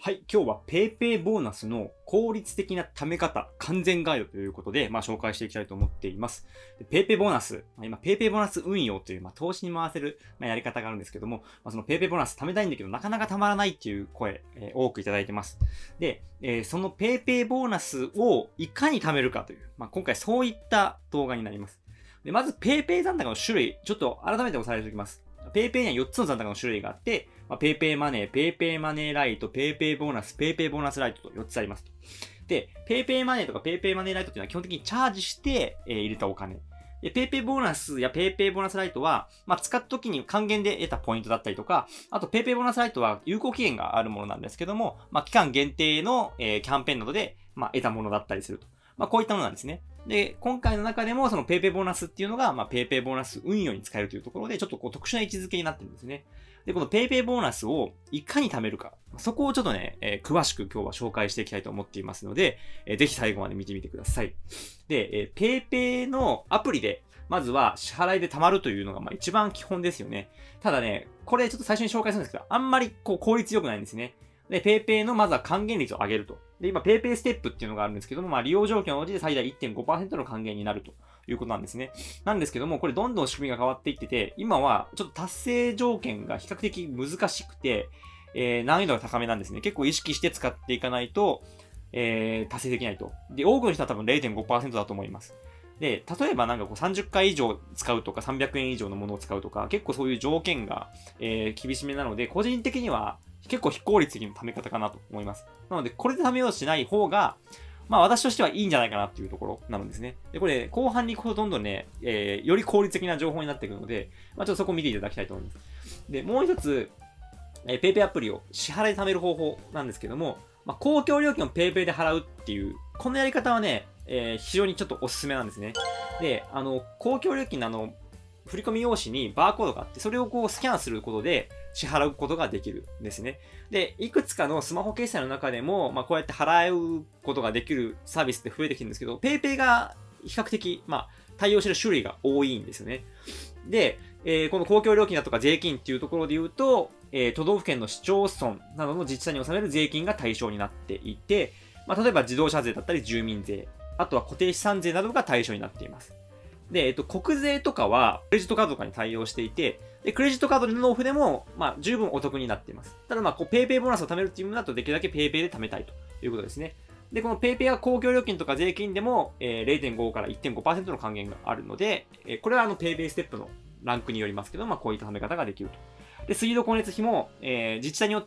はい、今日は PayPay ボーナスの効率的な貯め方、完全ガイドということで、紹介していきたいと思っています。PayPay ボーナス、今 PayPay ボーナス運用という、投資に回せる、やり方があるんですけども、その PayPay ボーナス貯めたいんだけど、なかなか貯まらないっていう声、多くいただいてます。で、その PayPay ボーナスをいかに貯めるかという、今回そういった動画になります。で、まず PayPay 残高の種類、ちょっと改めておさらいしておきます。PayPay には4つの残高の種類があって、PayPay マネー、PayPay マネーライト、PayPay ボーナス、PayPay ボーナスライトと4つありますと。で、PayPay マネーとか PayPay マネーライトっていうのは基本的にチャージして、入れたお金。で、PayPay ボーナスや PayPay ボーナスライトは、使った時に還元で得たポイントだったりとか、あと PayPay ボーナスライトは有効期限があるものなんですけども、期間限定の、キャンペーンなどで、得たものだったりすると。こういったものなんですね。で、今回の中でもその PayPay ボーナスっていうのが、PayPay ボーナス運用に使えるというところで、ちょっと特殊な位置づけになってるんですね。で、この PayPay ボーナスをいかに貯めるか、そこをちょっとね、詳しく今日は紹介していきたいと思っていますので、ぜひ最後まで見てみてください。で、PayPay のアプリで、まずは支払いで貯まるというのが一番基本ですよね。ただね、これちょっと最初に紹介するんですけど、あんまり効率良くないんですね。で、PayPay のまずは還元率を上げると。で、今 PayPay ステップっていうのがあるんですけども、利用条件のうちで最大 1.5% の還元になるということなんですね。なんですけども、これどんどん仕組みが変わっていってて、今はちょっと達成条件が比較的難しくて、難易度が高めなんですね。結構意識して使っていかないと、達成できないと。で、多くの人は多分 0.5% だと思います。で、例えば30回以上使うとか300円以上のものを使うとか、結構そういう条件が、厳しめなので、個人的には結構非効率的な貯め方かなと思います。なので、これで貯めようとしない方が、私としてはいいんじゃないかなっていうところなんですね。で、これ、後半に行くほどどんどんね、より効率的な情報になっていくので、ちょっとそこを見ていただきたいと思います。で、もう一つ、PayPay アプリを支払いで貯める方法なんですけども、公共料金を PayPay で払うっていう、このやり方はね、非常にちょっとおすすめなんですね。で、公共料金の振込用紙にバーコードがあって、それをスキャンすることで支払うことができるんですね。で、いくつかのスマホ決済の中でも、こうやって払うことができるサービスって増えてきてるんですけど、PayPay が比較的、対応している種類が多いんですよね。で、この公共料金だとか税金っていうところで言うと、都道府県の市町村などの自治体に納める税金が対象になっていて、例えば自動車税だったり住民税、あとは固定資産税などが対象になっています。で、国税とかは、クレジットカードとかに対応していて、で、クレジットカードでの納付でも、十分お得になっています。ただ、PayPay ボーナスを貯めるっていうのだと、できるだけ PayPay で貯めたいということですね。で、この PayPay は公共料金とか税金でも、0.5 から 1.5% の還元があるので、これはPayPay ステップのランクによりますけど、こういった貯め方ができると。で、水道光熱費も、自治体によって、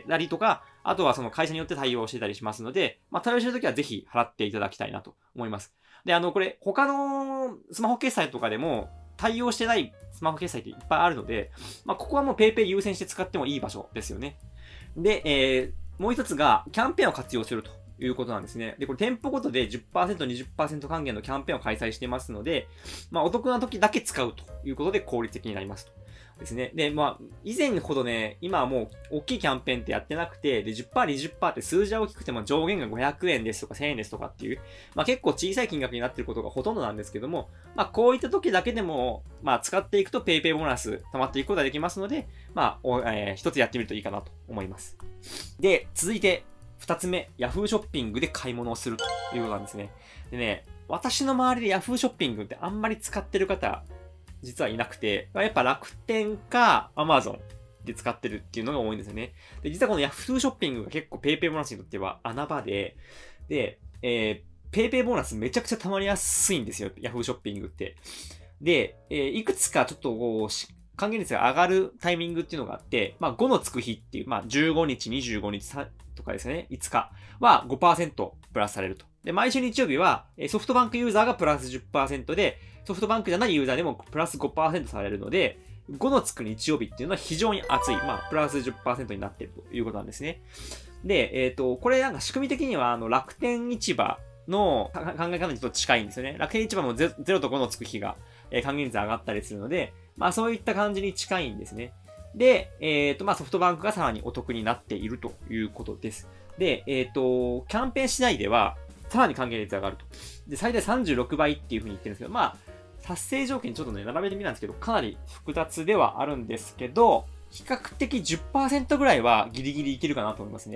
なりとか、あとはその会社によって対応してたりしますので、対応してるときはぜひ払っていただきたいなと思います。で、これ、他のスマホ決済とかでも対応してないスマホ決済っていっぱいあるので、ここはもう PayPay 優先して使ってもいい場所ですよね。で、もう一つが、キャンペーンを活用するということなんですね。で、これ店舗ごとで 10%、20% 還元のキャンペーンを開催していますので、お得な時だけ使うということで効率的になりますと。ですね。で、以前ほどね、今はもう大きいキャンペーンってやってなくて、で、10%、20% って数字は大きくても上限が500円ですとか1000円ですとかっていう、結構小さい金額になっていることがほとんどなんですけども、こういった時だけでも、使っていくと PayPay ボーナス溜まっていくことができますので、一つやってみるといいかなと思います。で、続いて、二つ目、Yahoo ショッピングで買い物をするということなんですね。でね、私の周りで Yahoo ショッピングってあんまり使ってる方、実はいなくて、やっぱ楽天か Amazon で使ってるっていうのが多いんですよね。で、実はこの Yahoo ショッピングが結構 PayPay ボーナスにとっては穴場で、PayPay ボーナスめちゃくちゃ貯まりやすいんですよ、Yahoo ショッピングって。で、いくつかちょっと還元率が上がるタイミングっていうのがあって、5のつく日っていう、15日、25日とかですね、5日は 5% プラスされると。で、毎週日曜日はソフトバンクユーザーがプラス 10% で、ソフトバンクじゃないユーザーでもプラス 5% されるので、5のつく日曜日っていうのは非常に熱い、プラス 10% になっているということなんですね。で、これ仕組み的には楽天市場の考え方にちょっと近いんですよね。楽天市場も 0と5のつく日が還元率上がったりするので、そういった感じに近いんですね。で、ソフトバンクがさらにお得になっているということです。で、キャンペーン次第では、さらに還元率上がると。で、最大36倍っていう風に言ってるんですけど、達成条件ちょっとね、並べてみたんですけど、かなり複雑ではあるんですけど、比較的 10% ぐらいはギリギリいけるかなと思いますね。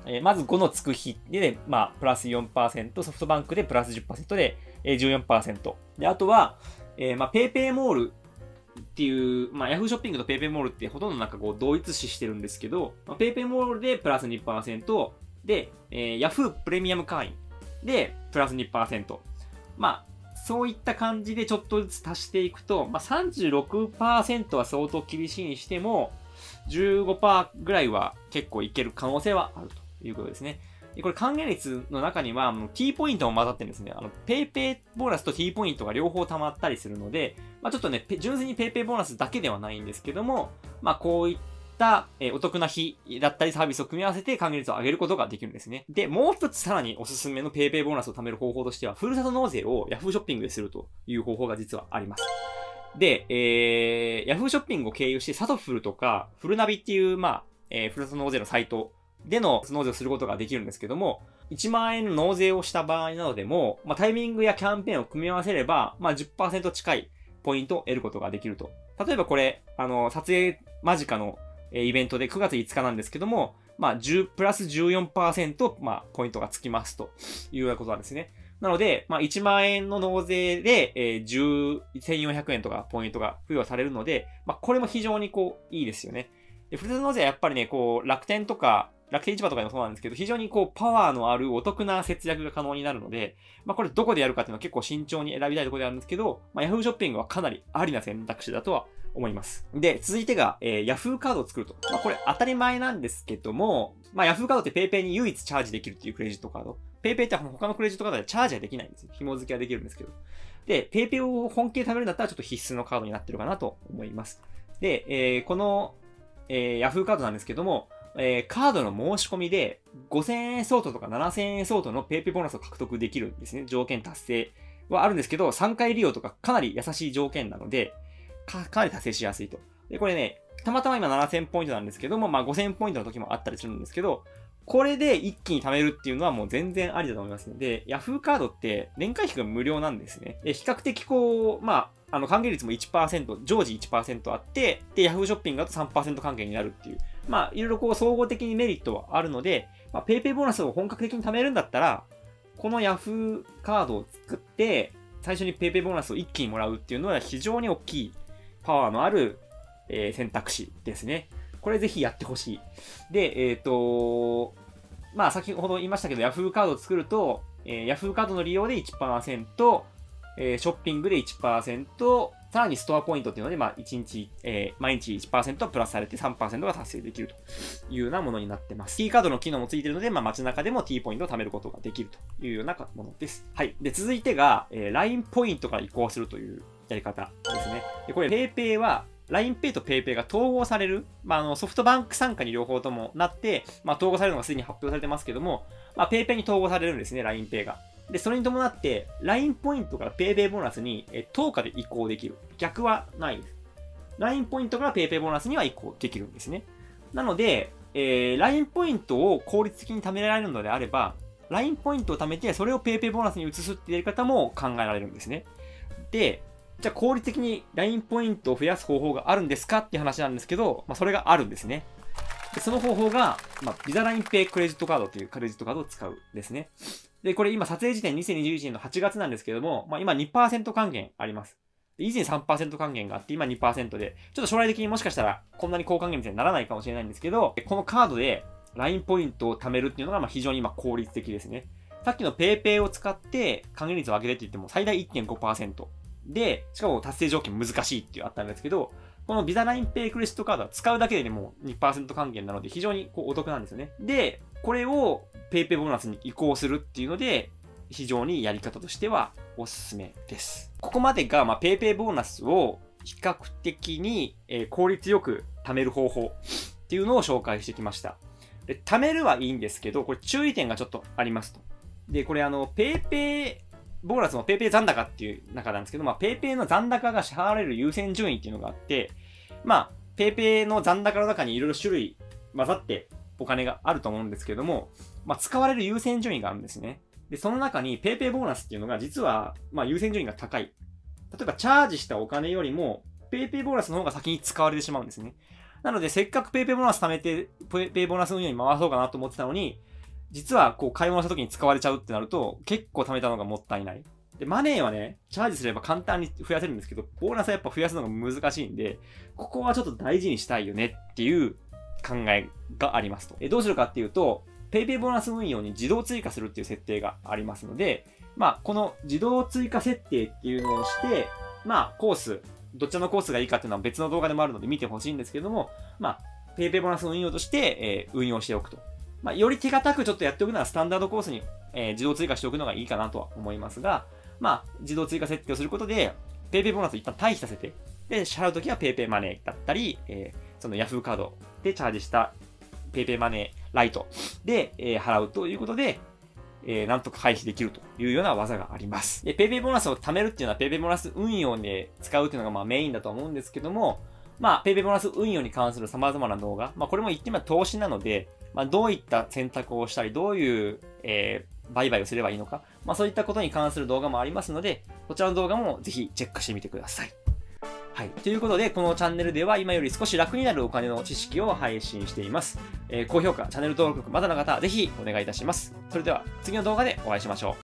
まず5のつく日で、まあ、プラス 4%、ソフトバンクでプラス 10% で、14%。で、あとは、まあ、ペイペイモールっていう、まあ、ヤフーショッピングとペイペイモールってほとんどなんかこう同一視してるんですけど、まあ、ペイペイモールでプラス 2%、で、ヤフープレミアム会員でプラス 2%。まあ、そういった感じでちょっとずつ足していくと、まあ、36% は相当厳しいにしても、15% ぐらいは結構いける可能性はあるということですね。でこれ還元率の中には、T ポイントも混ざってるんですね。ペイペイボーナスと T ポイントが両方溜まったりするので、まあ、ちょっとね、純粋にペイペイボーナスだけではないんですけども、まあ、こういった、お得な日だったりサービスを組み合わせて還元率を上げることができるんですね。で、もう一つさらにおすすめのペイペイボーナスを貯める方法としては、ふるさと納税を Yahoo ショッピングでするという方法が実はあります。で、Yahoo ショッピングを経由してサトフルとか、フルナビっていう、まあ、ふるさと納税のサイトでの納税をすることができるんですけども、1万円の納税をした場合などでも、まあ、タイミングやキャンペーンを組み合わせれば、まあ、10% 近いポイントを得ることができると。例えばこれ、撮影間近のイベントで9月5日なんですけども、まあ、プラス 14%、まあ、ポイントがつきますというようなことなんですね。なので、まあ、1万円の納税で、1400円とかポイントが付与されるので、まあ、これも非常にこう、いいですよね。で、ふるさと納税はやっぱりね、こう、楽天とか、楽天市場とかでもそうなんですけど、非常にこう、パワーのあるお得な節約が可能になるので、まあ、これどこでやるかっていうのは結構慎重に選びたいところであるんですけど、まあ、Yahoo ショッピングはかなりありな選択肢だとは思います。で、続いてが、Yahoo カードを作ると。まあ、これ当たり前なんですけども、まあ、Yahoo カードって PayPay に唯一チャージできるっていうクレジットカード。PayPay って他のクレジットカードでチャージはできないんですよ。紐付けはできるんですけど。で、PayPay を本気で貯めるんだったらちょっと必須のカードになってるかなと思います。で、この、Yahoo カードなんですけども、カードの申し込みで5000円相当とか7000円相当の PayPay ボーナスを獲得できるんですね。条件達成はあるんですけど、3回利用とかかなり優しい条件なので、かなり達成しやすいと。で、これね、たまたま今7000ポイントなんですけども、まあ5000ポイントの時もあったりするんですけど、これで一気に貯めるっていうのはもう全然ありだと思いますので、Yahoo カードって年会費が無料なんですね。で、比較的こう、まあ、還元率も 1%、常時 1% あって、で、Yahoo ショッピングだと 3% 還元になるっていう、まあ、いろいろこう、総合的にメリットはあるので、まあ、PayPay ボーナスを本格的に貯めるんだったら、この Yahoo カードを作って、最初に PayPay ボーナスを一気にもらうっていうのは非常に大きいパワーのある、選択肢ですね。これぜひやってほしい。で、まあ、先ほど言いましたけど、Yahoo カードを作ると、Yahoo カードの利用で 1%、ショッピングで 1%、さらにストアポイントっていうので、まあ、毎日 1% プラスされて 3% が達成できるというようなものになってます。T カードの機能もついているので、まあ、街中でも T ポイントを貯めることができるというようなものです。はい。で、続いてが、LINE ポイントから移行するというやり方ですね。で、これ、PayPay は、LINEPay と PayPay が統合される。まあ、ソフトバンク傘下に両方ともなって、まあ、統合されるのがすでに発表されてますけども、まあ、PayPay に統合されるんですね、LINEPay が。で、それに伴って、LINE ポイントから PayPay ボーナスに、10日で移行できる。逆はないです。LINE ポイントから PayPay ボーナスには移行できるんですね。なので、LINE ポイントを効率的に貯められるのであれば、LINE ポイントを貯めて、それを PayPay ボーナスに移すっていうやり方も考えられるんですね。で、じゃあ効率的に LINE ポイントを増やす方法があるんですかっていう話なんですけど、まあ、それがあるんですね。でその方法が、まあ、ビザラインペイクレジットカードというクレジットカードを使うですね。で、これ今撮影時点2021年の8月なんですけども、まあ、今 2% 還元あります。以前 3% 還元があって、今 2% で、ちょっと将来的にもしかしたらこんなに高還元にならないかもしれないんですけど、このカードで LINE ポイントを貯めるっていうのがまあ非常に今効率的ですね。さっきの PayPay を使って還元率を上げてって言っても最大 1.5%。で、しかも達成条件難しいっていうあったんですけど、このビザラインペイクレジットカードは使うだけでね、もう 2% 還元なので非常にこうお得なんですよね。で、これを PayPay ボーナスに移行するっていうので、非常にやり方としてはおすすめです。ここまでが、まあ、PayPay ボーナスを比較的に、効率よく貯める方法っていうのを紹介してきました。で、貯めるはいいんですけど、これ注意点がちょっとありますと。で、これPayPayボーナスの PayPay 残高っていう中なんですけど、まあ、PayPay の残高が支払われる優先順位っていうのがあって、まあ、PayPay の残高の中にいろいろ種類混ざってお金があると思うんですけども、まあ、使われる優先順位があるんですね。で、その中に PayPay ボーナスっていうのが実は、まあ、優先順位が高い。例えば、チャージしたお金よりも PayPay ボーナスの方が先に使われてしまうんですね。 なので、せっかく PayPay ボーナス貯めて、PayPay ボーナス運用に回そうかなと思ってたのに、実はこう買い物した時に使われちゃうってなると、結構貯めたのがもったいない。で、マネーはね、チャージすれば簡単に増やせるんですけど、ボーナスはやっぱ増やすのが難しいんで、ここはちょっと大事にしたいよねっていう考えがありますと。どうするかっていうと、PayPay ボーナス運用に自動追加するっていう設定がありますので、この自動追加設定っていうのをして、コース、どっちのコースがいいかっていうのは別の動画でもあるので見てほしいんですけども、PayPay ボーナス運用として、運用しておくと。より手堅くちょっとやっておくならスタンダードコースに、自動追加しておくのがいいかなとは思いますが、自動追加設定をすることで、PayPay ボーナスを一旦退避させて、で、支払うときは PayPay マネーだったり、その Yahoo カードでチャージした PayPay マネーライトで、払うということで、なんとか回避できるというような技があります。で、PayPay ボーナスを貯めるっていうのは PayPay ボーナス運用で使うっていうのがメインだと思うんですけども、PayPay ボーナス運用に関する様々な動画、これも言ってみれば投資なので、どういった選択をしたり、どういう、売買をすればいいのか、そういったことに関する動画もありますので、こちらの動画もぜひチェックしてみてください。はい。ということで、このチャンネルでは今より少し楽になるお金の知識を配信しています。高評価、チャンネル登録まだの方はぜひお願いいたします。それでは次の動画でお会いしましょう。